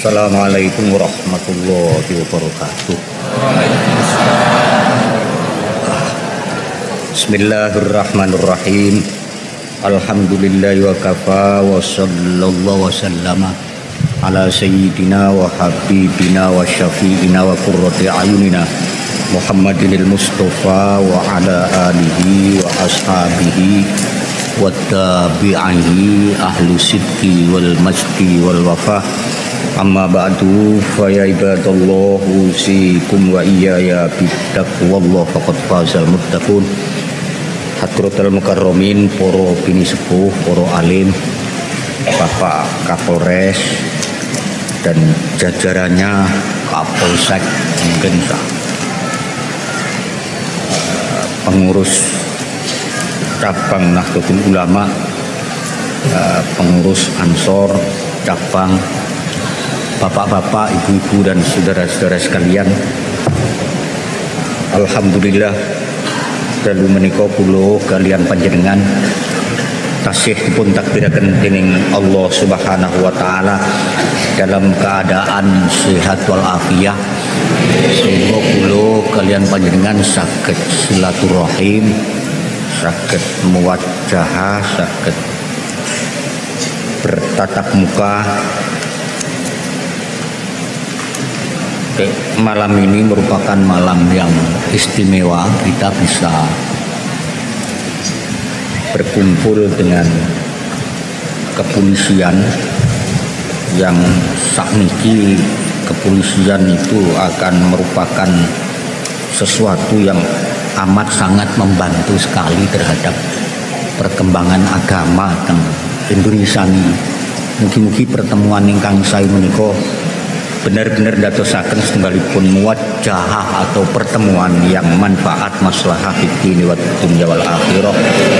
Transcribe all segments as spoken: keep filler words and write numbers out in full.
Assalamualaikum warahmatullahi wabarakatuh. Bismillahirrahmanirrahim. Alhamdulillahi wa kafa wa sallallahu wa sallama ala sayyidina wa habibina wa syafi'ina wa qurrati ayunina Muhammadinil Mustafa wa ala alihi wa ashabihi wa tabi'ihi ahlu sidqi wal majdi wal wafa. Amma ba'du fa ya ibadallah usikum wa iyaya bittaqwallah faqad fazal muttaqun. Hadratul mukarramin, para bini sepuh, para alim, Bapak Kapolres dan jajarannya, Kapolsek, mungkin pengurus cabang Nahdlatul Ulama, pengurus Ansor cabang, bapak-bapak, ibu-ibu dan saudara-saudara sekalian. Alhamdulillah dalu menika kula kalian panjenengan tasih dipun takdiraken dening Allah Subhanahu wa taala dalam keadaan sehat wal afiat, sehingga kula kalian panjenengan saged silaturahim, saged muwajahah, saged bertatap muka. Malam ini merupakan malam yang istimewa, kita bisa berkumpul dengan kepolisian yang sakniki. Kepolisian itu akan merupakan sesuatu yang amat sangat membantu sekali terhadap perkembangan agama teng Indonesia ini. Mugi-mugi pertemuan ingkang sae menika benar-benar dadosaken setunggalipun muwajahah atau pertemuan yang manfaat maslahah fid-dini wa dunya wal akhirah.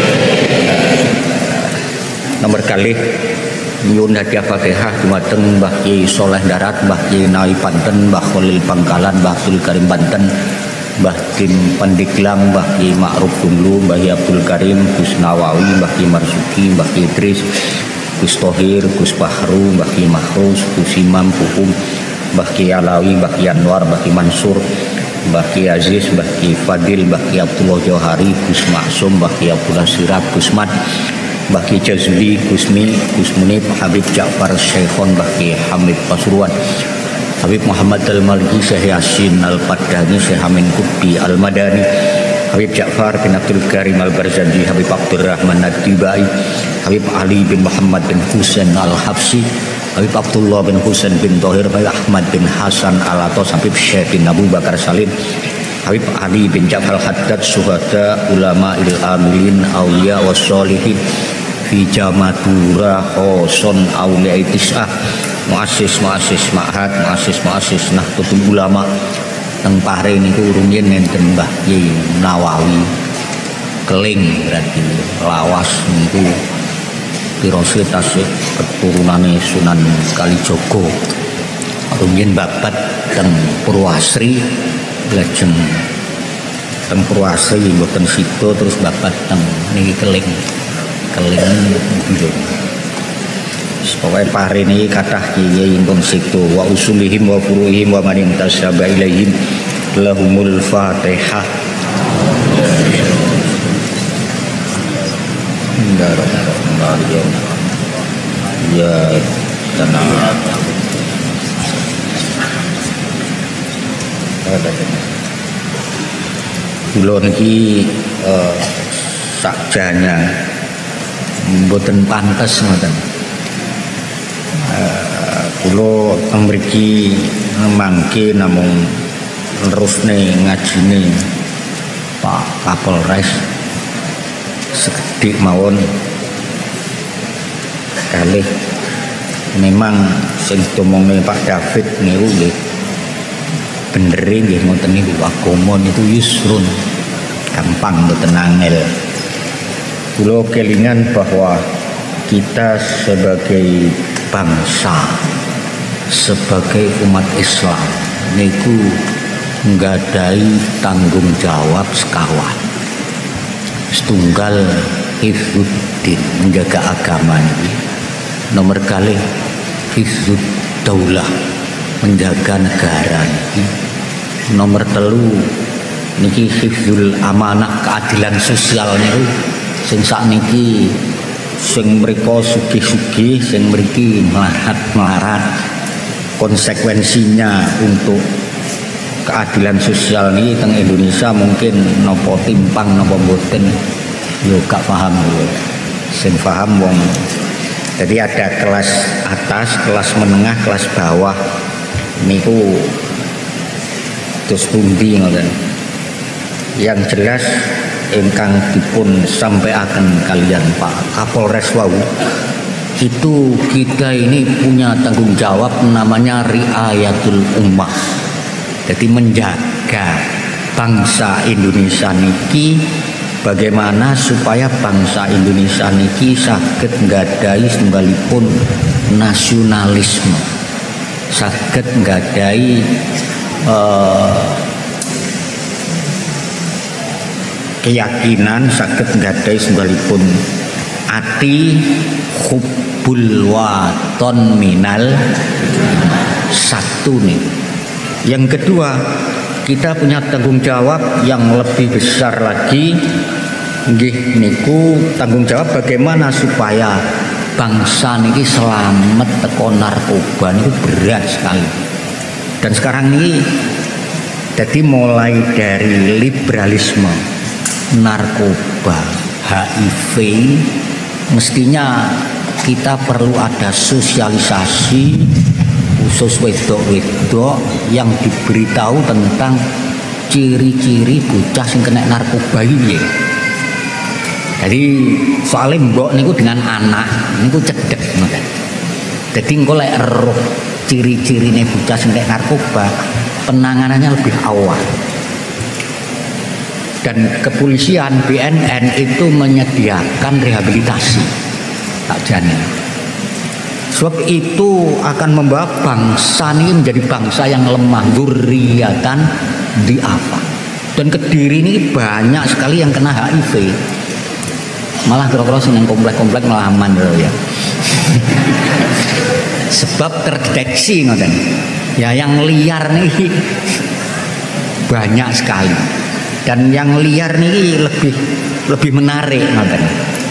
Nomor kalih nyuwun hadiah Fatihah dumateng Mbah Kyai Soleh Darat, Mbah Kyai Nawawi Banten, Mbah Khalil Bangkalan, Mbah Abdul Karim Banten, Mbah Tim Pandeglang, Mbah Kyai Ma'ruf Dunglu, Mbah Abdul Karim, Gus Nawawi, Mbah Kyai Marzuki, Mbah Kyai Idris, Gus Tohir, Gus Bahru, Mbah Kyai Mahrus, Gus Imam Puhum, Mbah Kyai Alawi, Mbah Kyai Anwar, Mbah Kyai Mansur, Mbah Kyai Aziz, Mbah Kyai Fadil, Mbah Kyai Abdullah Johari, Gus Maksum, Mbah Kyai Abdullah Sirab, Gus Mat, Mbah Kyai Jazuli, Gus Mi, Gus Munib, Habib Ja'far Syekhon, Mbah Kyai Hamid Pasuruan, Habib Muhammad Al-Maliki, Syekh Yasin Al-Padani, Syekh Amin Kubbi Al-Madani, Habib Ja'far bin Abdul Karim Al-Barzanji, Habib Abdurrahman Ad-Dibai, Habib Ali bin Muhammad bin Husain Al-Habsi, Habib Abdullah bin Husain bin Tohir, Habib Ahmad bin Hasan Al-Atos, Habib Syekh bin Abu Bakar Salim, Habib Ali bin Ja'far Haddad, Suhada Ulama Il-Amilin, Awliya wa Sholihin, Fi Jamadura Khoson Awliya Tis'ah, Muassis Muassis Ma'had, Muassis Muassis Nahdlatul Ulama teng Pahre niku rumiyin enten Mbah Kyai Nawawi Keling, berarti lawas niku pirose tasih keturunane Sunan Kalijaga. Rumiyin babat teng Purwasri, lajeng teng Purwasri mboten sida terus babat teng niki Keling. Keling niku pokoknya Pahre ini kathah kiai ingkang situ wa usulihim wa furuhim wa man intasaba ilaihim lahumul Fatihah. Ya tenang. Kula niki uh, sakjane mboten pantes ngoten. Kula teng mriki mangke namung nerusne ngajine Pak Kapolres sekedhik mawon kalih. Memang sing diomongne Pak David niku nggih bener nggih ngoten niku, agama niku yusrun, gampang mboten angel. Kula kelingan bahwa kita sebagai bangsa, sebagai umat Islam niku nggadhahi tanggung jawab sekawan. Setunggal hifdzuddin, menjaga agama ini. Nomor kali hifdzud daulah, menjaga negara. Nomor telu niki hifdzul amanah, keadilan sosial niku sing sakniki sing mriko sugih-sugih, sing mriki melarat-melarat. Konsekuensinya untuk keadilan sosial ini teng Indonesia mungkin nopo timpang nopo boten yo gak paham yo. Sing paham wong. Jadi ada kelas atas, kelas menengah, kelas bawah. Niku terus pundi ngoten. Yang jelas ingkang dipun sampaikan kalian Pak Kapolres wau, itu kita ini punya tanggung jawab namanya riayatul ummah. Jadi menjaga bangsa Indonesia niki, bagaimana supaya bangsa Indonesia niki saged nggadhahi setunggalipun nasionalisme, saged nggadhahi uh, keyakinan, saged nggadhahi setunggalipun ati hubbul waton minal satu nih. Yang kedua, kita punya tanggung jawab yang lebih besar lagi, nggih niku tanggung jawab bagaimana supaya bangsa niki selamat teko narkoba niku berat sekali. Dan sekarang ini jadi mulai dari liberalisme, narkoba, H I V, mestinya kita perlu ada sosialisasi khusus wedok-wedok yang diberitahu tentang ciri-ciri bocah sing kena narkoba iki. Jadi soalnya mbok niku dengan anak niku cedek ngoten. Jadi engko lek eruh ciri-cirine bocah sing kena narkoba, penanganannya lebih awal. Dan kepolisian B N N itu menyediakan rehabilitasi tak janin. Sebab itu akan membawa bangsa ini menjadi bangsa yang lemah, dzurriatan di'afa. Dan Kediri ini banyak sekali yang kena H I V. Malah kira-kira yang komplek-komplek malah aman ya. Sebab terdeteksi ngoten. Ya yang liar nih banyak sekali. Dan yang liar nih lebih lebih menarik ngoten.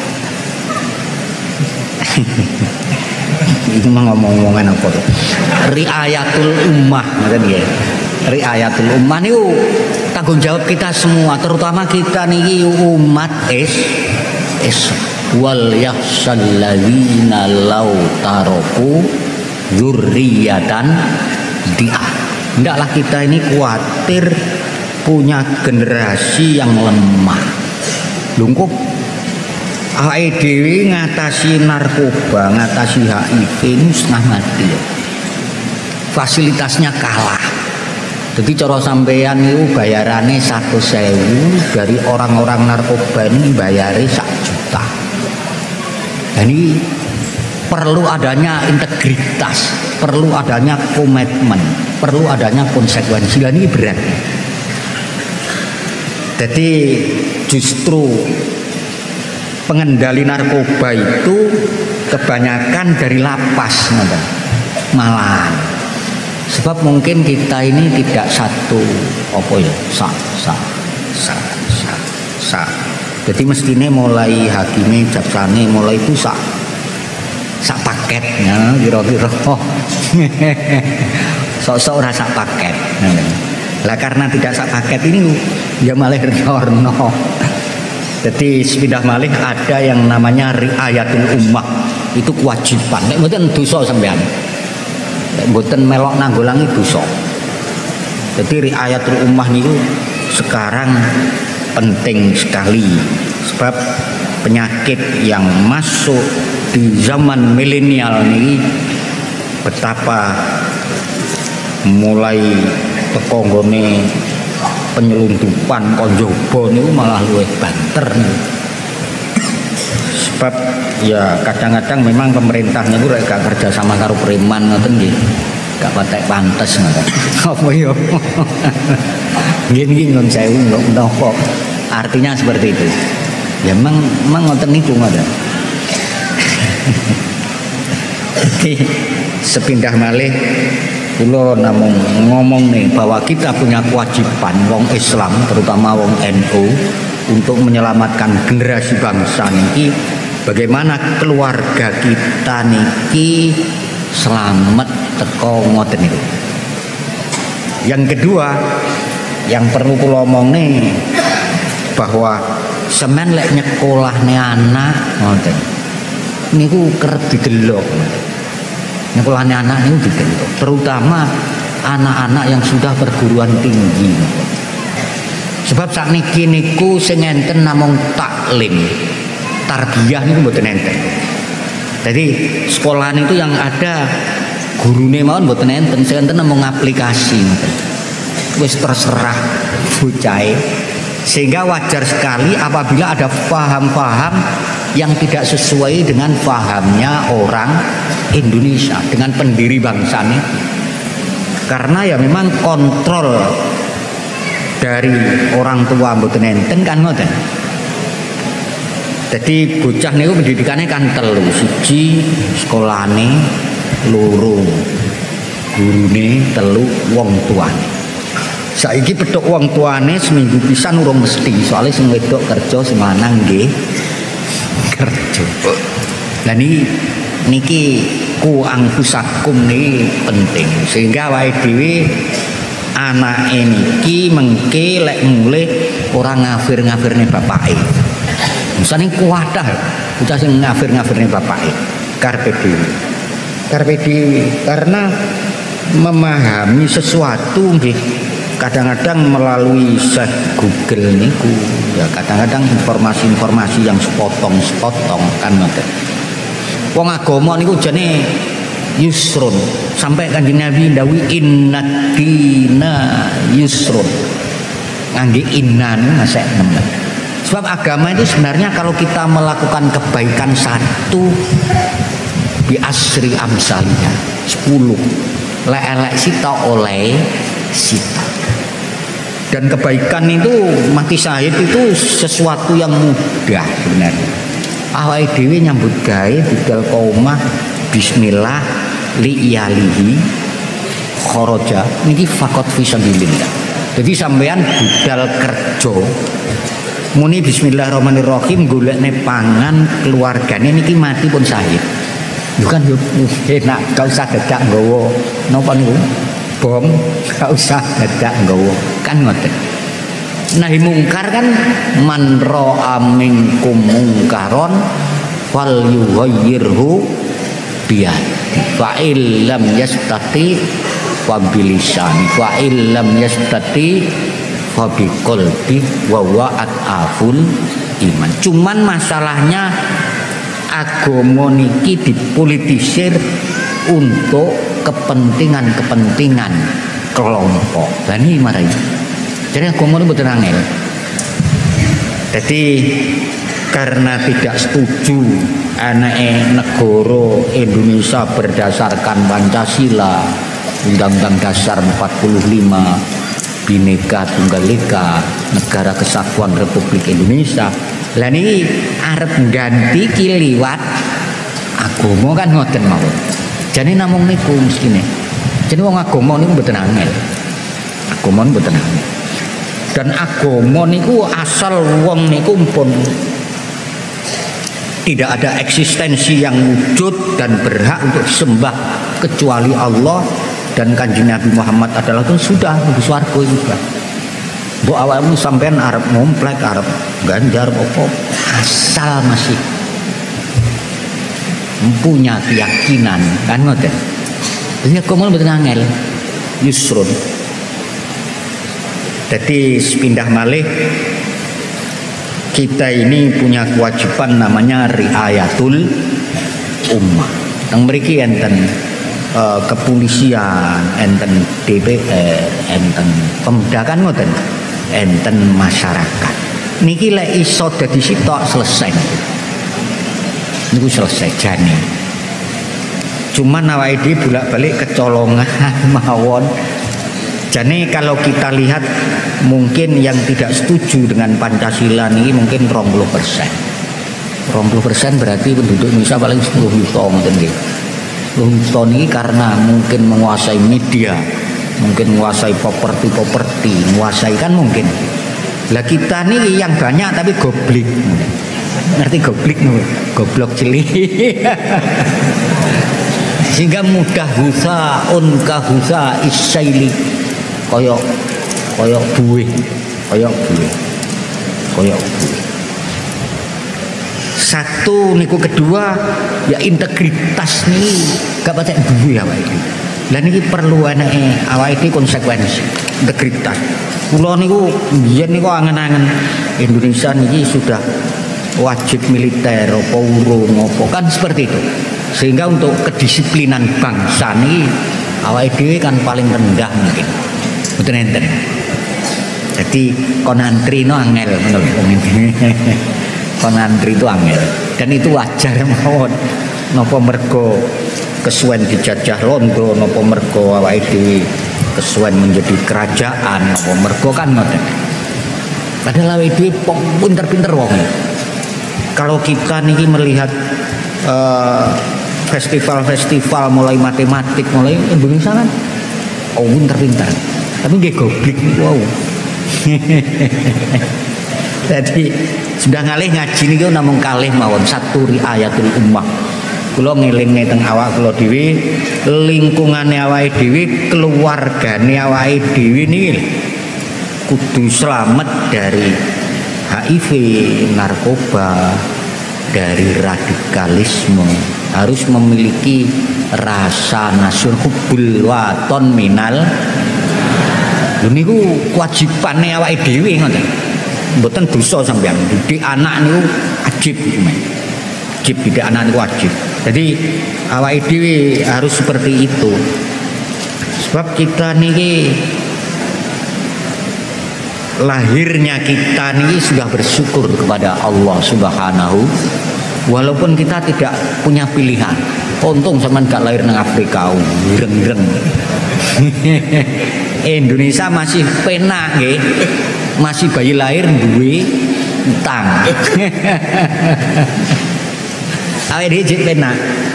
Itu mah ngomong-ngomongan apa tuh? Riayatul ummah, ngoten nggih. Riayatul ummah niku tanggung jawab kita semua, terutama kita niki umat is is wal yahsalladzina law taroku dzurriatan dia. Hendaklah kita ini khawatir punya generasi yang lemah. Lungkup A E D W ngatasi narkoba, ngatasi H I V ini setengah mati ya. Fasilitasnya kalah. Jadi cara sampean itu bayarannya satu sewu, dari orang-orang narkoba ini bayarnya satu juta. Dan ini perlu adanya integritas, perlu adanya komitmen, perlu adanya konsekuensi. Dan ini berat. Jadi justru pengendali narkoba itu kebanyakan dari lapas, malahan. Sebab mungkin kita ini tidak satu apa ya, sa sa sa sa sa. Jadi mestinya mulai hakime, jaksane mulai itu sak sak paketnya kira-kira. Oh. Sok-sok ora sak paket. Lah karena tidak sak paket ini ya malah retorno. Jadi sepindah malih ada yang namanya riayatul ummah, itu kewajiban. Nek mboten dosa sampean. Nek mboten melok nanggulangi dosa. Jadi riayatul ummah niku sekarang penting sekali sebab penyakit yang masuk di zaman milenial ini betapa mulai teko nggone penyelundupan konjobo niku malah luwih banter niku. Sebab ya kadang-kadang memang pemerintahnya itu gak kerja sama karo preman ngoten nggih. Gak patek pantes ngoten. Apa ya? Nggih nun sewu napa. Artinya seperti itu. Ya memang memang ngoten niku ngoten. Jadi sepindah malih kula namung ngomong nih bahwa kita punya kewajiban wong Islam terutama wong N U untuk menyelamatkan generasi bangsa niki. Bagaimana keluarga kita niki selamat teko ngoten niku. Yang kedua yang perlu kula omong nih bahwa semen lek nyekolahne anak ngoten niku kerep didelok. Nyekolahne anak niku didelok, terutama anak-anak yang sudah perguruan tinggi. Sebab sakniki niku sing enten namung taklim. Tarbiyah niku mboten enten. Jadi sekolahan itu yang ada gurune mawon mboten enten, sing enten namung aplikasi. Wis terserah bocahe. Sehingga wajar sekali apabila ada paham-paham yang tidak sesuai dengan pahamnya orang Indonesia, dengan pendiri bangsa ini. Karena ya memang kontrol dari orang tua mboten enten kan ngoten. Jadi bocah niku pendidikannya kan telu, siji sekolahane, loro gurune, telu wong tuane. Saiki petuk wong tuane seminggu pisan urung mesti, soalnya sing wedok kerja sing lanang nggih kerja. Lah niki niki ku angkusakum niki penting sehingga awake dhewe anake niki mengke lek mulih ora ngafir-ngafirne bapake. Misalnya kuwadah bocah sing ngafir-ngafirne bapake karepe dhewe. Karepe dhewe karena memahami sesuatu nggih kadang-kadang melalui search Google niku ya kadang-kadang informasi-informasi yang sepotong-sepotong kan ngoten. Wong agama niku jane yusrun sampai Kanjeng Nabi ndawuhi innad dina yusrun. Ngangge inna niku masih nemen. Sebab agama itu sebenarnya kalau kita melakukan kebaikan satu di asri amsalnya sepuluh lelek sita oleh sita. Dan kebaikan itu mati syahid itu sesuatu yang mudah sebenarnya. Awake dhewe nyambut gawe budal qaumah bismillah li iyalihi kharaja niki faqat fi sabilillah. Jadi sampean budal kerja muni bismillahirrahmanirrahim golekne pangan keluargane niki mati pun syahid. Bukan yo enak gak usah dadak nggawa napa niku bom gak usah dadak nggawa kan ngoten. Nahi mungkar kan man ra'a minkum mungkaron fal yughayyirhu biyadihi fa illam yastati fa bilisani fa illam yastati fa biqalbi wa wa'at aful iman. Cuman masalahnya agama niki dipolitisir untuk kepentingan-kepentingan kelompok. Bani marai. Jadi agama itu betul angel. Jadi karena tidak setuju anake negara Indonesia berdasarkan Pancasila, Undang-Undang Dasar empat puluh lima, Bhinneka Tunggal Ika, Negara Kesatuan Republik Indonesia. Lah niki arep ganti ki liwat agama kan ngoten mawon. Jane namung niku mestine. Jane wong agama niku mboten angel. Agama niku mboten angel. Dan agama niku asal wong niku pun tidak ada eksistensi yang wujud dan berhak untuk disembah kecuali Allah dan Kanjeng Nabi Muhammad adalah itu sudah di swarga itu sudah. Mbok awakmu sampean arep ngomplek arep ganjar apa asal masih punya keyakinan kan ngoten. Ini agama mboten angel. Yusrun. Jadi pindah malih kita ini punya kewajiban namanya riayatul ummah. Teng mriki enten uh, kepolisian, enten D P R, enten pemuda kan ngoten, enten masyarakat. Niki lek iso dadi sitok selesai. Niku selesai jane. Cuman awake dhewe bolak-balik kecolongan mawon. Jadi kalau kita lihat mungkin yang tidak setuju dengan Pancasila ini mungkin dua puluh persen. dua puluh persen berarti penduduk Indonesia paling sepuluh juta ngoten nggih. Lunto ini karena mungkin menguasai media, mungkin menguasai properti-properti, menguasai kan mungkin. Lah kita nih yang banyak tapi goblik. Ngerti goblik nih? Goblok cilik. Sehingga mudah husa unka husa isaili koyok koyok buih, koyok buih, koyok buih. Satu niku kedua ya integritas nih gak patek duwe awake iki. Lah niki perlu anake awake iki konsekuensi, integritas. Kula niku biyen niku angen-angen Indonesia niki sudah wajib militer apa urung apa kan seperti itu. Sehingga untuk kedisiplinan bangsa niki awake dhewe kan paling rendah mungkin. Mboten enten. Jadi kon antri no angel ngono lho. Kon antri itu angel dan itu wajar mawon. Napa mergo kesuwen dijajah londo, napa mergo awake dhewe kesuwen menjadi kerajaan, napa mergo kan ngoten. Padahal awake dhewe pinter-pinter wong. Kalau kita niki melihat uh, festival-festival mulai matematik, mulai Indonesia kan oh pinter-pinter. Tapi nggih goblok wow. Jadi sudah ngalih ngaji niku namung kalih mawon satu riayatul ummah. Kula ngelingne teng awak kula dhewe, lingkungane awake dhewe, keluargane awake dhewe niki kudu selamat dari H I V, narkoba, dari radikalisme, harus memiliki rasa nasyur hubul waton minal. Lho niku kewajibane awake dhewe ngoten. Mboten dosa sampeyan. Didik anak niku wajib men. Wajib didik anak niku wajib. Jadi awake dhewe harus seperti itu. Sebab kita niki lahirnya kita niki sudah bersyukur kepada Allah Subhanahu, walaupun kita tidak punya pilihan. Untung sampean gak lahir nang Afrika, reng-reng. Indonesia masih penak nggih. Masih bayi lahir duwe utang. Awake dhewe penak.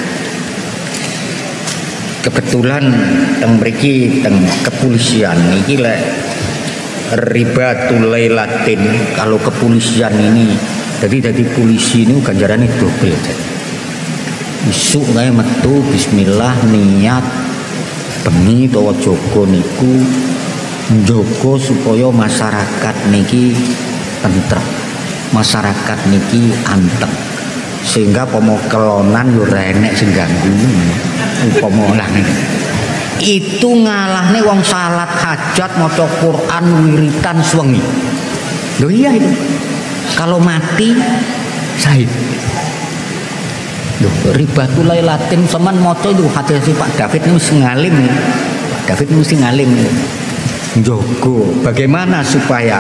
Kebetulan teng mriki teng kepolisian iki lek ribatul lailatin, kalau kepolisian ini jadi jadi polisi ini ganjarannya double. Isuk kae metu bismillah niat bengi utawa jaga niku njaga supaya masyarakat niki tentrem, masyarakat niki anteng, sehingga pemokelonan yo ora enek sing ganggu upama lah itu ngalahne wong salat hajat maca Quran wiritan suwengi. Lho iya itu. Kalau mati syahid. Lho ribatul lailatin sampean maca itu hadis Pak David ini mesti ngalim. Pak David mesti ngalim. Njogo bagaimana supaya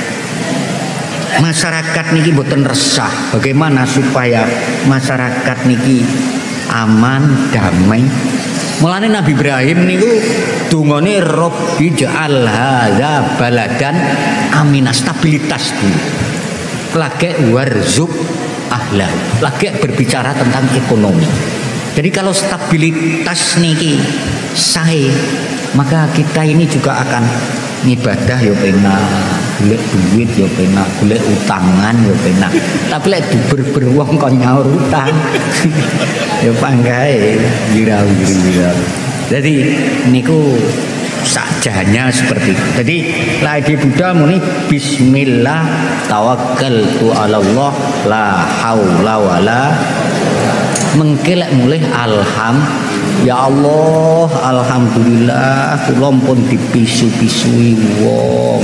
masyarakat niki mboten resah, bagaimana supaya masyarakat niki aman, damai. Mulane Nabi Ibrahim niku dungane Rabbi ja'al hadza baladan amina, stabilitas dulu. Lagi warzuk ahla, lagi berbicara tentang ekonomi. Jadi kalau stabilitas niki sae, maka kita ini juga akan ngibadah yo penak, golek duit yo penak, golek utangan yo penak. Tapi lek duber-ber wong kon nyaur utang ya panggae wirau-wirau. Jadi niku sakjane seperti itu. Jadi lagi Buddha muni bismillah tawakkaltu ala Allah la haula wala mengkelek mulih alham ya Allah alhamdulillah kula pun dipisu-pisui wong.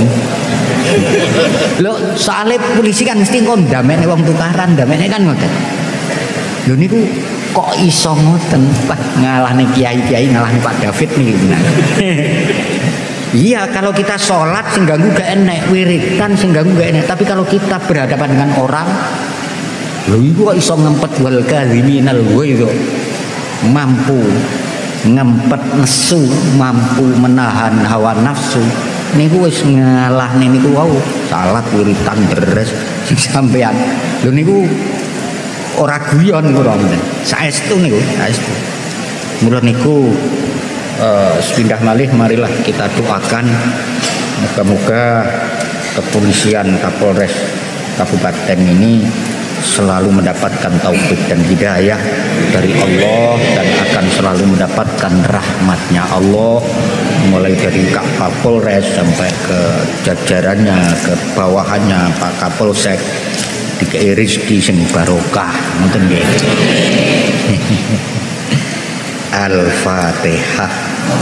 Lho soalnya polisi kan mesti kon damene wong tukaran, damene kan ngoten. Lho niku kok iso ngoten Pak ngalahne kiai-kiai ngalahne Pak David nih. Iya kalau kita sholat sing ganggu gak enek, wiritan sing ganggu gak enek, tapi kalau kita berhadapan dengan orang lho iku kok iso ngempet wal kadhiminal itu mampu ngempet nesu, mampu menahan hawa nafsu. Niku wis ngalahne niku wau salat wiritan deres sing sampean. Lho niku ora guyon kula menen. Saestu niku, saestu. Mula niku uh, sepindah malih marilah kita doakan moga-moga kepolisian Kapolres Kabupaten ini selalu mendapatkan taufik dan hidayah dari Allah dan akan selalu mendapatkan rahmatnya Allah, mulai dari Kak Kapolres sampai ke jajarannya, ke bawahannya Pak Kapolsek, dikei rezeki sing barokah ngoten nggih. Al-Fatihah.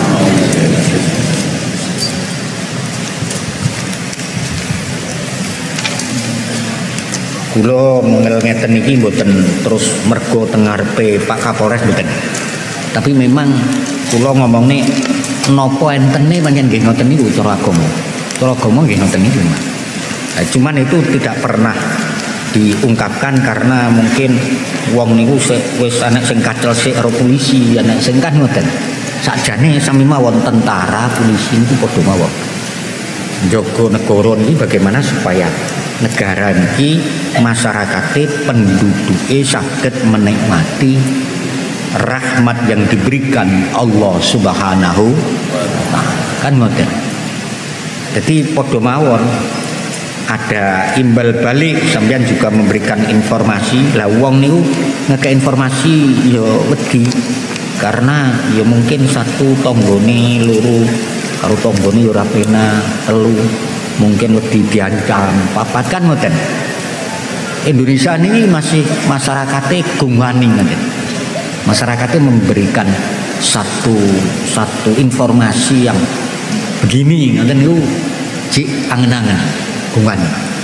Kula mengel ngeten iki mboten terus mergo teng ngarepe Pak Kapolres mboten. Tapi memang kula ngomongne napa entene pancen nggih ngoten niku cara agama. Cara agama nggih ngoten niku. Nah, cuman itu tidak pernah diungkapkan karena mungkin wong niku wis anak sing kacel sik karo polisi, anak sing kan ngoten. Sakjane sami mawon tentara, polisi niku padha mawon. Njaga negara niki bagaimana supaya negara ini masyarakatnya penduduknya saged menikmati rahmat yang diberikan Allah Subhanahu wa taala. Kan ngoten. Jadi padha mawon ada imbal balik sampeyan juga memberikan informasi. Lah wong niku ngeke informasi ya wedi karena ya mungkin satu tonggone loro karo tonggone ya ora pena telu mungkin wedi diancam papat kan ngoten. Indonesia ini masih masyarakatnya gungani ngoten. Masyarakatnya memberikan satu satu informasi yang begini ngoten niku cik angen-angen gungani.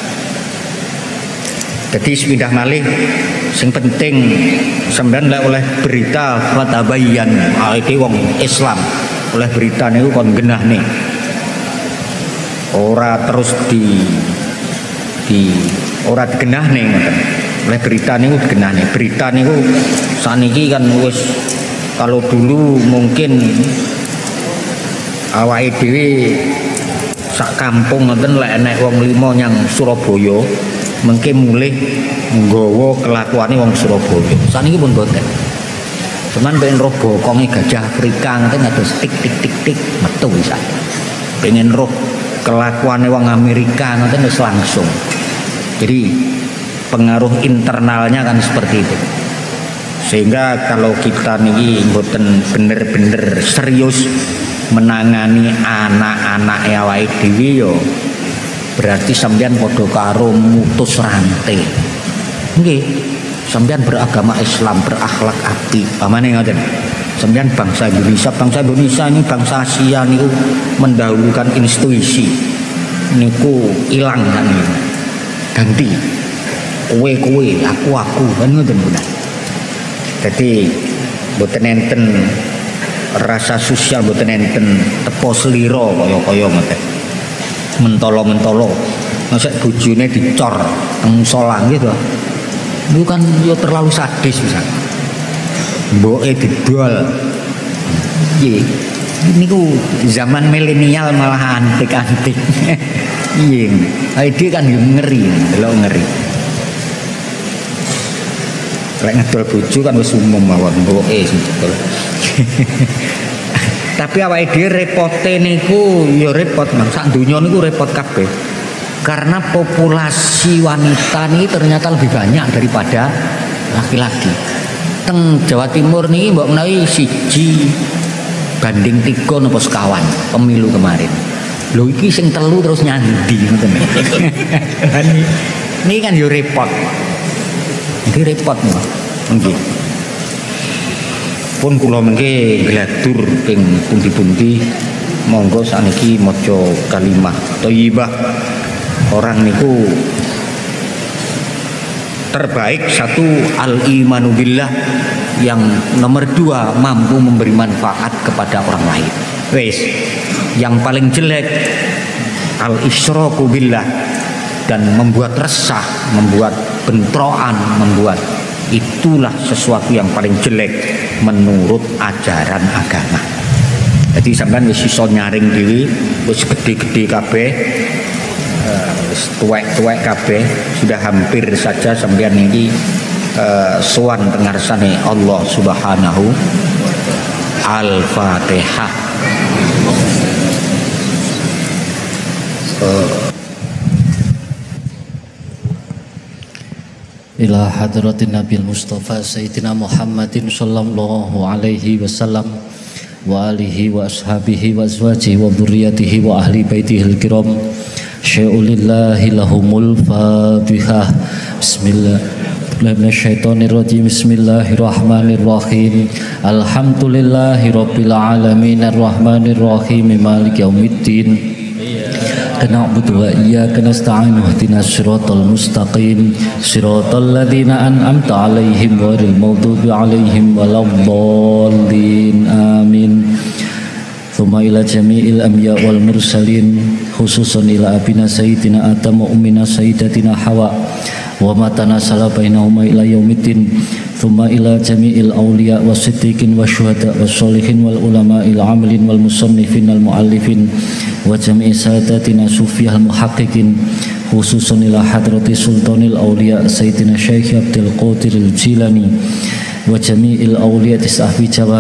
Jadi sepindah malih sing penting sampeyan lek oleh berita fatabayyan iki wong Islam oleh berita niku kon genahne. Ora terus di di ora digenahne ngoten. Oleh berita niku digenahne. Berita niku saniki kan wis kalau dulu mungkin awake dhewe sak kampung ngoten lek enek wong lima nyang Surabaya mengke mulih nggawa kelakuane wong Surabaya. Saniki pun boten. Cuman pengen roh bokonge gajah Afrika ngoten ngados tik tik tik tik metu bisa. Pengen roh kelakuannya wong Amerika nanti wis langsung. Jadi pengaruh internalnya kan seperti itu. Sehingga kalau kita nih mboten bener-bener serius menangani anak-anak awake dhewe yo berarti sampeyan padha karo mutus rantai. Nggih, sampeyan beragama Islam, berakhlak apik. Pamane ngoten. Sampeyan bangsa Indonesia, bangsa Indonesia ini bangsa Asia niku mendahulukan institusi niku ilang kan ganti kowe kowe aku aku kan ngoten bener. Jadi mboten enten rasa sosial, mboten enten tepo slira kaya-kaya ngoten. Mentolo-mentolo nek bojone dicor teng musala gitu. Niku kan yo terlalu sadis bisa. Mboke didol. Nggih. Niku zaman milenial malah antik-antik. Iya. Ide kan ngeri, delok ngeri. Lek ngedol bojo kan wis umum mawon mboke sing didol. Tapi awake dhewe repote niku ya repot, Mas. Sak donya niku repot kabeh. Karena populasi wanita ini ternyata lebih banyak daripada laki-laki. Teng Jawa Timur nih mbak menawi siji banding tiga nopo sekawan pemilu kemarin. Lho iki sing telu terus nyandi ngoten. Ini kan yo repot. Iki repot nih. Nggih. Pun kula mengke gladur ping pundi-pundi monggo sakniki maca kalimah thayyibah. Orang niku terbaik satu al-imanu billah, yang nomor dua mampu memberi manfaat kepada orang lain. Wes, yang paling jelek al-isyraku billah, dan membuat resah, membuat bentroan, membuat itulah sesuatu yang paling jelek menurut ajaran agama. Jadi sampean wis iso nyaring dhewe, wis gede-gede kabeh, wis tuwek-tuwek kabeh, sudah hampir saja sampean iki uh, sowan pengarsane Allah Subhanahu. Al-Fatihah. Ila hadratin Nabil Mustafa Sayyidina Muhammadin sallallahu alaihi wasallam wa alihi wa ashabihi wa azwajihi wa dhurriyyatihi wa ahli baitihil kiram syai'ulillahi lahumul fatihah. Bismillah Bismillahirrahmanirrahim. Bismillahirrahmanirrahim. Alhamdulillahi rabbil alamin arrahmanirrahim maliki yaumiddin. Na'budu wa iyyaka nasta'in ihdinas siratal mustaqim siratal ladzina an'amta 'alaihim ghairil maghdubi 'alaihim waladdallin amin. Tsumma ila jami'il anbiya wal mursalin khususan ila abina sayyidina Adam wa ummina sayyidatina Hawa wa ma tanasala bainahuma ila yaumiddin. Tsumma ila jami'il awliya wasiddiqin wasyuhada wassolihin wal ulama'il 'amilin wal musannifin wal muallifin wa jami'i sadatina sufiyah muhaqqiqin khususan ila hadrati sultanil awliya sayyidina Syekh Abdul Qadir al-Jilani wa jami'il awliya tis'ahfi Jawa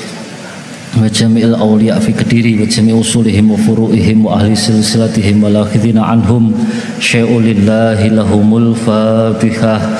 wa jami'il awliya fi Kediri wa jami'i usulihim wa furu'ihim wa ahli silsilatihim wa lakhidina anhum syai'ulillahi lahumul fatihah.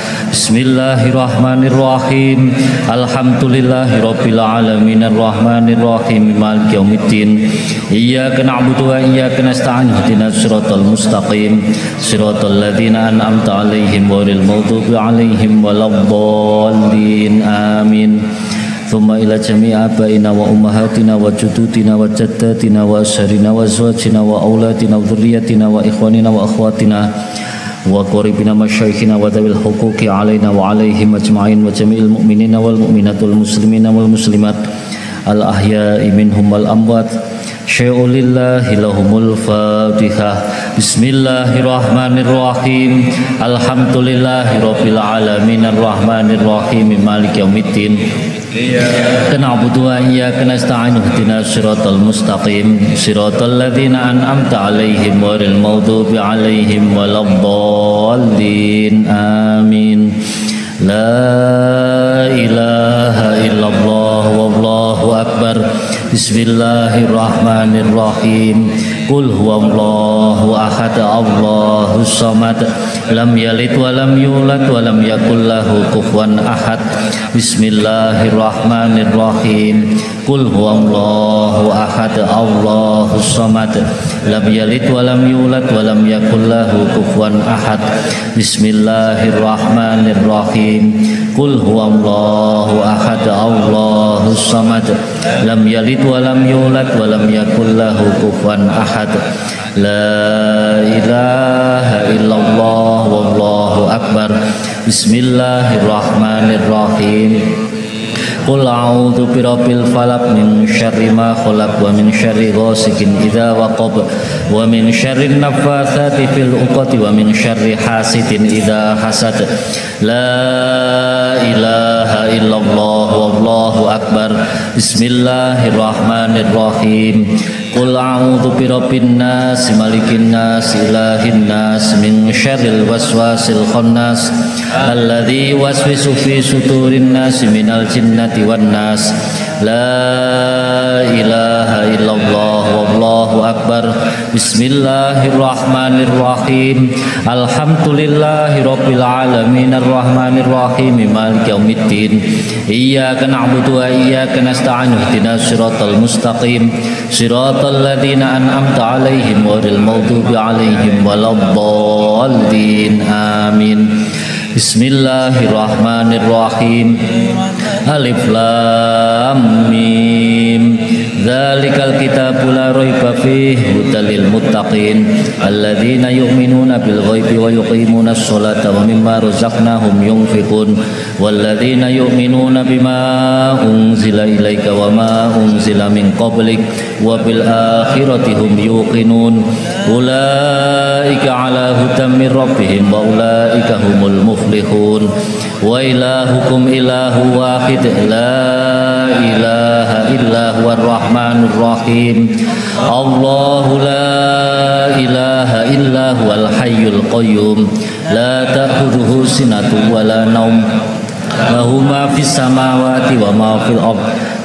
Bismillahirrahmanirrahim. Alhamdulillahi rabbil alamin arrahmanirrahim maliki yaumiddin. Iyyaka na'budu wa iyyaka nasta'in ihdinas siratal mustaqim siratal ladzina an'amta 'alaihim ghairil maghdubi 'alaihim waladdallin amin. Thumma ila jami'i abaina wa ummahatina wa jududina wa jaddatina wa asharina wa azwajina wa auladina wa dhurriyyatina wa ikhwanina wa akhwatina wa qaribina masyayikhina wa dhawil huquqi alaina wa alaihim ajma'in wa jami'il mu'minina wal mu'minatul muslimina wal muslimat al ahya'i minhum wal amwat syai'ulillahi lahumul fatihah. Bismillahirrahmanirrahim. Alhamdulillahi rabbil alamin arrahmanirrahim maliki yaumiddin. Iyyaka na'budu wa iyyaka nasta'in ihdinas siratal mustaqim siratal ladzina an'amta 'alaihim ghairil maghdubi 'alaihim waladdallin amin. La ilaha illallah wallahu akbar. Bismillahirrahmanirrahim. Qul huwallahu ahad Allahus samad lam yalid wa lam yulad wa lam yakul lahu kufuwan ahad. Bismillahirrahmanirrahim. Qul huwallahu ahad Allahus samad lam yalid wa lam yulad wa lam yakul lahu kufuwan ahad. Bismillahirrahmanirrahim. Qul huwallahu ahad Allahus samad lam yalid wa lam yulad wa lam yakul lahu kufuwan ahad. La ilaha illallah wallahu akbar. Bismillahirrahmanirrahim. Qul a'udzu birabbil falaq min syarri ma khalaq wa min syarri ghasikin idza waqab wa min syarri naffatsati fil 'uqad wa min syarri hasidin idza hasad. La ilaha illallah wallahu akbar. Bismillahirrahmanirrahim. Qul a'udzu birabbin nas malikin nas ilahin nas min syarril waswasil khannas alladzi waswisu fi sudurin nas minal jinnati wan nas. La ilaha illallah wallahu akbar. Bismillahirrahmanirrahim. Alhamdulillahi rabbil alamin arrahmanirrahim maliki yaumiddin. Iyyaka na'budu wa iyyaka nasta'in ihdinas siratal mustaqim siratal ladzina an'amta 'alaihim ghairil maghdubi 'alaihim waladdallin amin. Bismillahirrahmanirrahim. Alif lam mim. Dzalikal kitabu la raiba fihi hudal lil muttaqin alladzina yu'minuna bil ghaibi wa yuqimunas sholata wa mimma razaqnahum yunfiqun walladzina yu'minuna bima unzila ilaika wa ma unzila min qablik wa bil akhirati hum yuqinun ulaika ala hudan min rabbihim wa ulaika humul muflihun wa ilahukum ilahu wahid la ilaha illa huwar rahmanur rahim. Allahu la ilaha illa huwal hayyul qayyum la ta'khudhuhu sinatun wa la naum lahu ma fis samawati wa ma fil ardh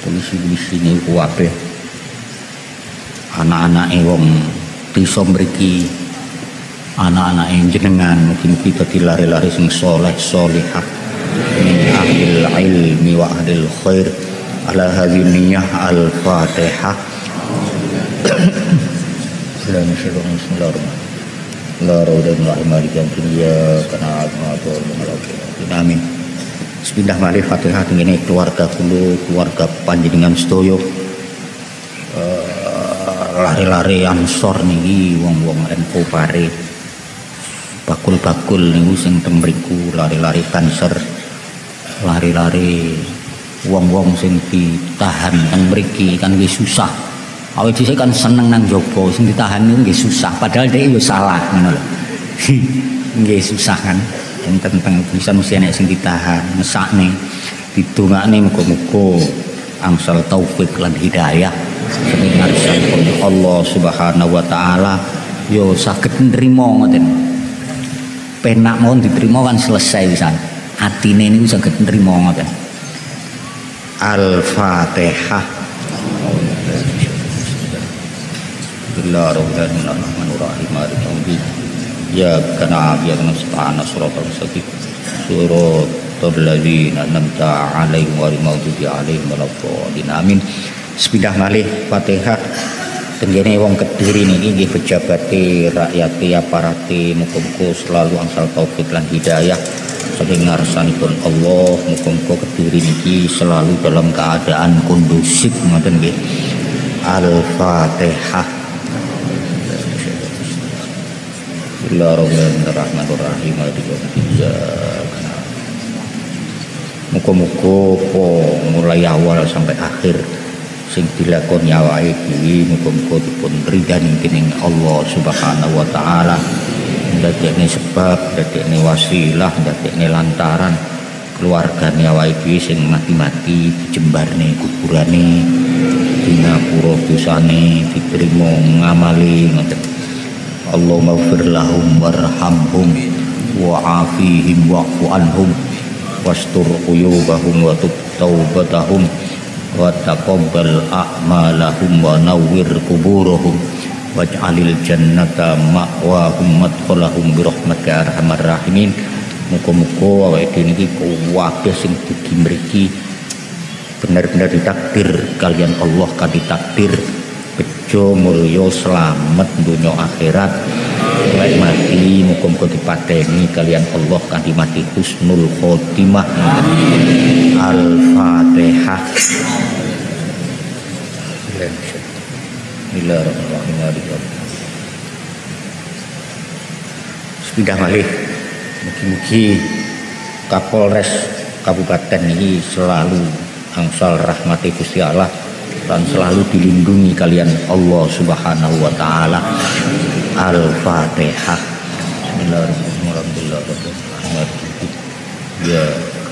polisi-polisi ini kuwabe anak-anake wong desa mriki, anak-anake jenengan mugi-mugi dadi lare-lare sing saleh salihah min ahlil ilmi wa ahlil khair ala hadhihi al-fatihah. Bismillahirrahmanirrahim. La ilaha illallah kana amin. Bismillah malih Fatihah ngene keluarga kula, keluarga panjenengan sedaya. Lari-lari ansor niki wong-wong enko pare. Bakul-bakul niku sing teng mriku lari-lari kanser. Lari-lari wong-wong sing ditahan teng mriki kan wis susah. Awake dhisik kan seneng nang jaba, sing ditahan niku nggih susah, padahal dhek yo salah ngono lho. Nggih susah kan. Enten teng bisa mesti nek sing ditahan, mesakne, didongakne muga-muga angsal taufik lan hidayah saking ngarsanipun Allah Subhanahu wa taala yo saged nrimo ngoten. Penak mawon diterima kan selesai pisan. Atine niku saged nrimo ngoten. Al-Fatihah. Bismillahirrahmanirrahim. Ya kana ya nasta'ana siratal mustaqim. Suratul ladzina an'amta 'alaihim ghairil maghdubi 'alaihim waladdallin. Amin. Bismillah malih Fatihah. Tenggene wong Kediri niki nggih pejabate, rakyate, aparate muga-muga selalu angsal taufik lan hidayah saking ngarsanipun Allah. Muga-muga Kediri niki selalu dalam keadaan kondusif ngoten nggih. Al-Fatihah. Bismillahirrahmanirrahim. Muga-muga po mulai awal sampai akhir sing dilakoni awake dhewe muga-muga dipun ridani dening Allah Subhanahu wa taala. Dadekne sebab, dadekne wasilah, dadekne lantaran keluargane awake dhewe sing mati-mati dijembarne kuburane, dinapura dosane, diterima ngamali ngoten. Allahumma ighfir lahum warhamhum wa'afihim wa'fu anhum wastur uyubahum wa tub taubatahum wa taqabbal a'malahum wa nawwir kuburahum waj'alil jannata ma'wahum madkhalahum bi rahmatika arhamar rahimin. Muga-muga awake dhewe niki kuwabeh sing dugi mriki benar-benar ditakdir kalian Allah kan ditakdir bejo mulya selamat dunya akhirat. Lek mati muga-muga dipateni kalian Allah kanthi mati husnul khotimah. Al-Fatihah. Bismillahirrahmanirrahim. Sepindah malih mugi-mugi Kapolres Kabupaten ini selalu angsal rahmati Gusti Allah dan selalu dilindungi kalian Allah Subhanahu wa taala. Al-Fatihah. Bismillahirrahmanirrahim. Ya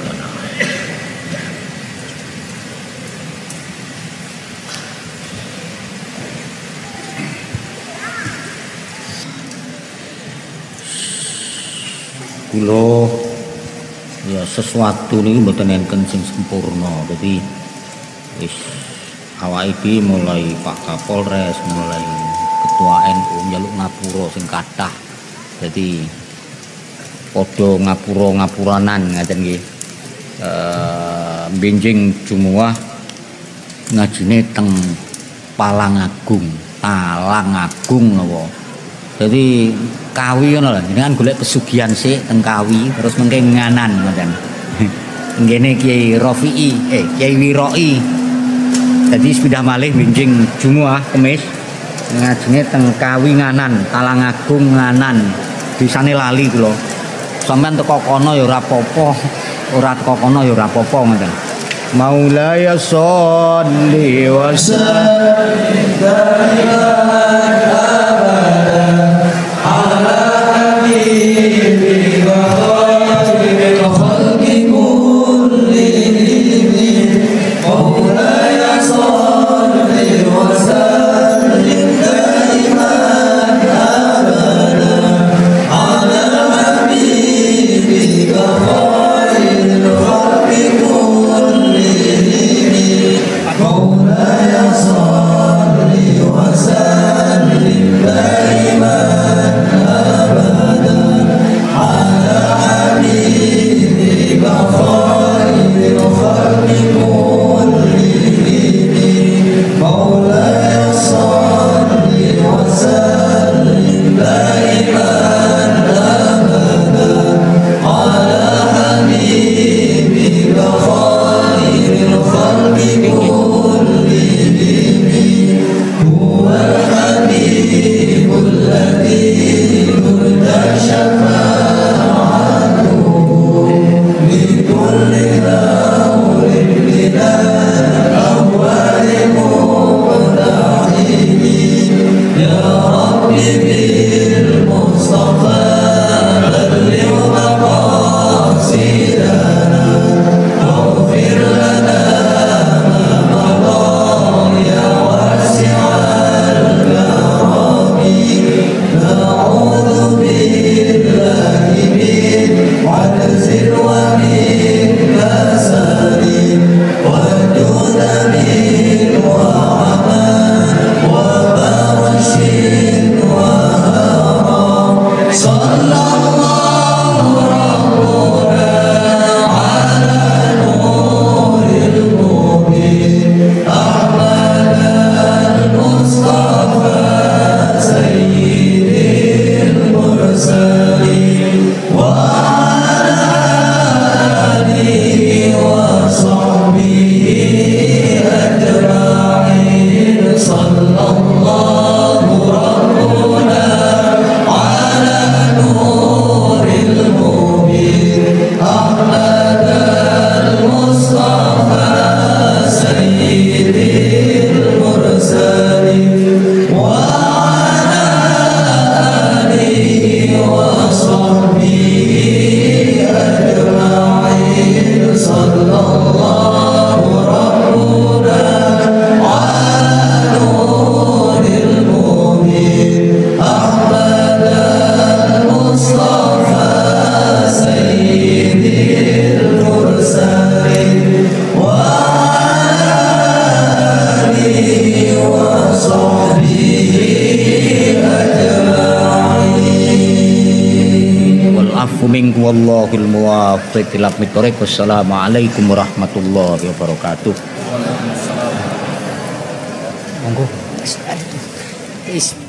kula ya sesuatu niki mboten enten sing sempurna. Dadi wis awake dhewe mulai Pak Kapolres, mulai Ketua N U njaluk ngapura sing kathah. Dadi padha ngapura-ngapuranan ngaten nggih. Eh benjing Jumuah ngajine teng Palangagung, Talangagung napa. Jadi Kawi ngono lho, jenengan golek pesugihan sik teng Kawi terus mengke nganan ngoten. Ngene Kiai Rafi'i, eh Kiai Wiroi. Dadi sepindah malih benjing Jumuah Kemis ngajine teng Kawi nganan, Talangagung nganan. Desane lali kula. Sampeyan teko kono ya ora apa-apa, ora teko kono ya ora apa-apa ngoten. Maulaya sholli wa sallim Wa Wallahul muwaffiq ila aqwamit thoriq. Wassalamualaikum warahmatullahi wabarakatuh. Monggo.